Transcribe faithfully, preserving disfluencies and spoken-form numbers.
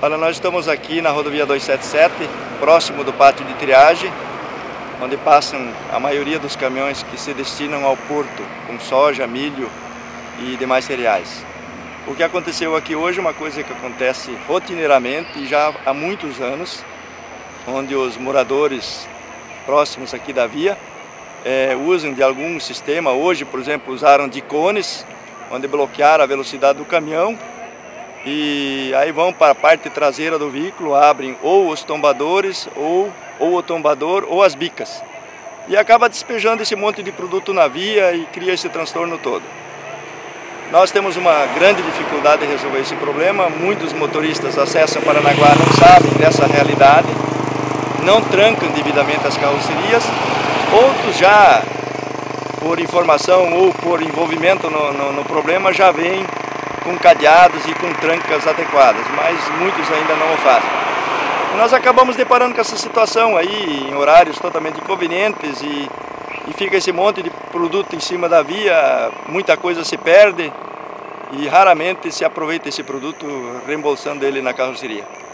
Olha, nós estamos aqui na rodovia duzentos e setenta e sete, próximo do pátio de triagem, onde passam a maioria dos caminhões que se destinam ao porto, com soja, milho e demais cereais. O que aconteceu aqui hoje é uma coisa que acontece rotineiramente e já há muitos anos, onde os moradores próximos aqui da via é, usam de algum sistema. Hoje, por exemplo, usaram de cones, onde bloquearam a velocidade do caminhão, e aí vão para a parte traseira do veículo, abrem ou os tombadores, ou, ou o tombador, ou as bicas. E acaba despejando esse monte de produto na via e cria esse transtorno todo. Nós temos uma grande dificuldade em resolver esse problema. Muitos motoristas acessam Paranaguá, não sabem dessa realidade, não trancam devidamente as carrocerias. Outros já, por informação ou por envolvimento no, no, no problema, já vêm com cadeados e com trancas adequadas, mas muitos ainda não o fazem. E nós acabamos deparando com essa situação aí, em horários totalmente inconvenientes, e, e fica esse monte de produto em cima da via, muita coisa se perde e raramente se aproveita esse produto reembolsando ele na carroceria.